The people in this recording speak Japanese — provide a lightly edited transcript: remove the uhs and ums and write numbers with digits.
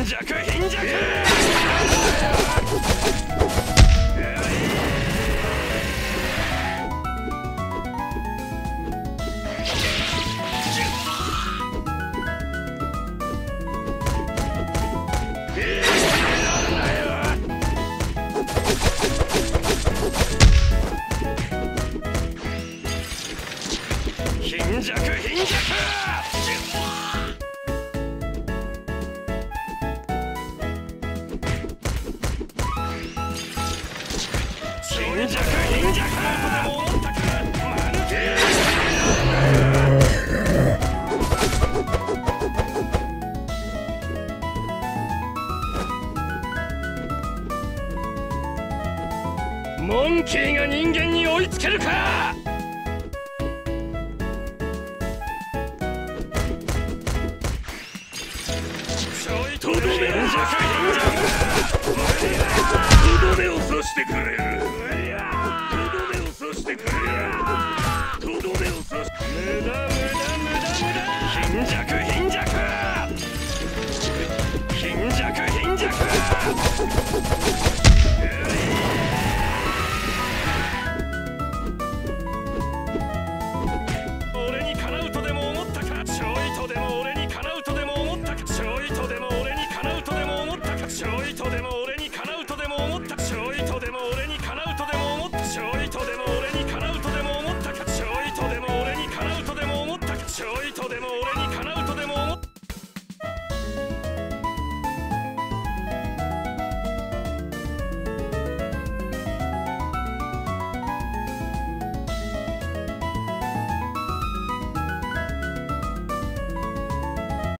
弱貧弱。貧弱貧弱。貧弱貧弱。モンキーが人間に追いつけるか。とどめを刺してくれる。とどめを刺してくれる。とどめを刺して。無駄無駄無駄無駄。貧弱貧弱。